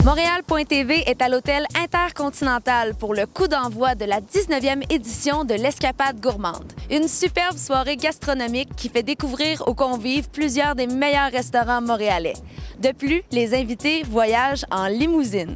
Montréal.tv est à l'hôtel Intercontinental pour le coup d'envoi de la 19e édition de l'Escapade gourmande. Une superbe soirée gastronomique qui fait découvrir aux convives plusieurs des meilleurs restaurants montréalais. De plus, les invités voyagent en limousine.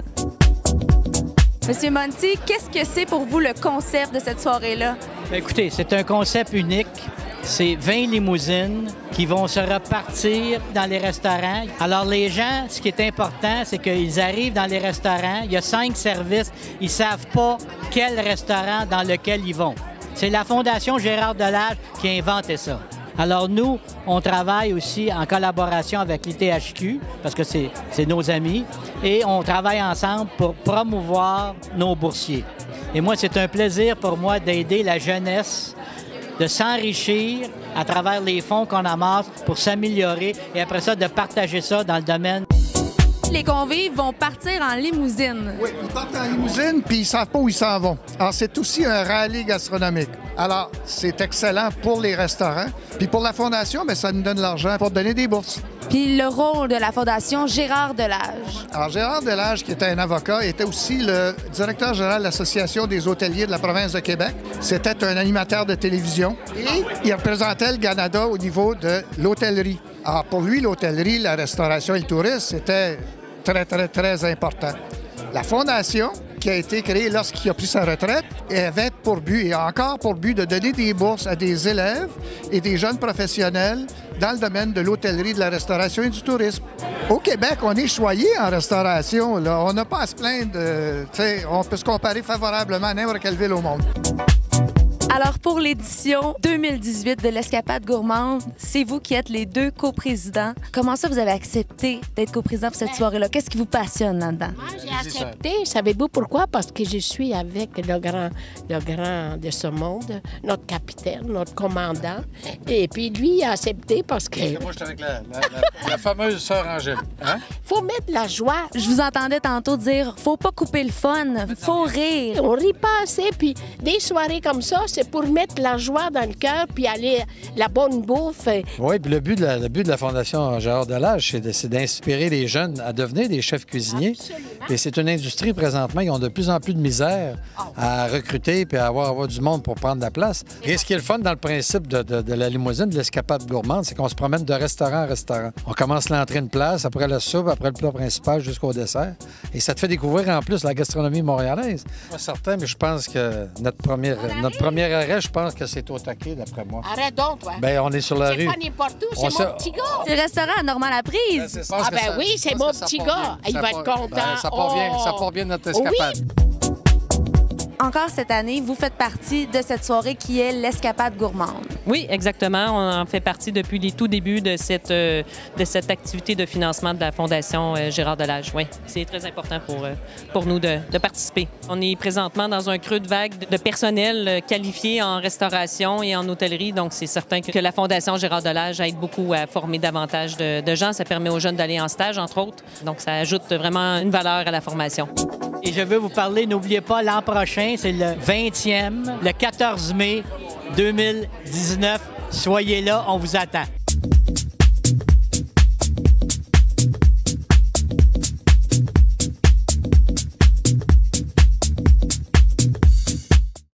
Monsieur Monti, qu'est-ce que c'est pour vous le concept de cette soirée-là? Écoutez, c'est un concept unique. C'est 20 limousines qui vont se repartir dans les restaurants. Alors les gens, ce qui est important, c'est qu'ils arrivent dans les restaurants, il y a 5 services, ils ne savent pas quel restaurant dans lequel ils vont. C'est la Fondation Gérard Delage qui a inventé ça. Alors nous, on travaille aussi en collaboration avec l'ITHQ, parce que c'est nos amis, et on travaille ensemble pour promouvoir nos boursiers. Et moi, c'est un plaisir pour moi d'aider la jeunesse de s'enrichir à travers les fonds qu'on amasse pour s'améliorer et après ça, de partager ça dans le domaine. Les convives vont partir en limousine. Oui, ils partent en limousine puis ils ne savent pas où ils s'en vont. Alors, c'est aussi un rallye gastronomique. Alors, c'est excellent pour les restaurants. Puis pour la Fondation, bien, ça nous donne l'argent pour donner des bourses. Puis le rôle de la Fondation Gérard Delage. Alors, Gérard Delage, qui était un avocat, était aussi le directeur général de l'Association des hôteliers de la province de Québec. C'était un animateur de télévision et il représentait le Canada au niveau de l'hôtellerie. Alors, pour lui, l'hôtellerie, la restauration et le tourisme, c'était très, très, très important. La Fondation, qui a été créée lorsqu'il a pris sa retraite, avait pour but, et encore pour but, de donner des bourses à des élèves et des jeunes professionnels dans le domaine de l'hôtellerie, de la restauration et du tourisme. Au Québec, on est choyé en restauration. Là. On n'a pas à se plaindre. On peut se comparer favorablement à n'importe quelle ville au monde. Alors, pour l'édition 2018 de l'Escapade gourmande, c'est vous qui êtes les 2 coprésidents. Comment ça, vous avez accepté d'être coprésident pour cette soirée-là? Qu'est-ce qui vous passionne là-dedans? Moi, j'ai accepté. Savez-vous pourquoi? Parce que je suis avec le grand de ce monde, notre capitaine, notre commandant. Et puis, lui, il a accepté parce que... Moi, je suis avec la fameuse sœur Angèle. Hein? Faut mettre la joie. Je vous entendais tantôt dire, faut pas couper le fun, faut rire. On rit pas assez, puis des soirées comme ça, c'est pour mettre la joie dans le cœur, puis aller la bonne bouffe. Oui, puis le but de la Fondation Gérard Delage, c'est d'inspirer les jeunes à devenir des chefs cuisiniers. Absolument. Et c'est une industrie présentement, ils ont de plus en plus de misère à recruter puis à avoir du monde pour prendre la place. Et ce qui est le fun dans le principe de la limousine, de l'escapade gourmande, c'est qu'on se promène de restaurant en restaurant. On commence l'entrée de place, après la soupe, après le plat principal jusqu'au dessert. Et ça te fait découvrir en plus la gastronomie montréalaise. Pas certain, mais je pense que notre premier arrêt, je pense que c'est au taquet, d'après moi. Arrête donc, toi. Bien, on est sur la rue. C'est pas n'importe où, c'est mon petit gars. C'est le restaurant à Normand-Laprise. Ah ben oui, c'est mon petit gars. Il va être content. Ça part bien notre escapade. Oui. Encore cette année, vous faites partie de cette soirée qui est l'Escapade gourmande. Oui, exactement. On en fait partie depuis les tout débuts de cette activité de financement de la Fondation Gérard Delage. Oui, c'est très important pour nous de participer. On est présentement dans un creux de vague de personnel qualifié en restauration et en hôtellerie, donc c'est certain que la Fondation Gérard Delage aide beaucoup à former davantage de gens. Ça permet aux jeunes d'aller en stage, entre autres, donc ça ajoute vraiment une valeur à la formation. Et je veux vous parler, n'oubliez pas, l'an prochain, c'est le 20e, le 14 mai 2019. Soyez là, on vous attend.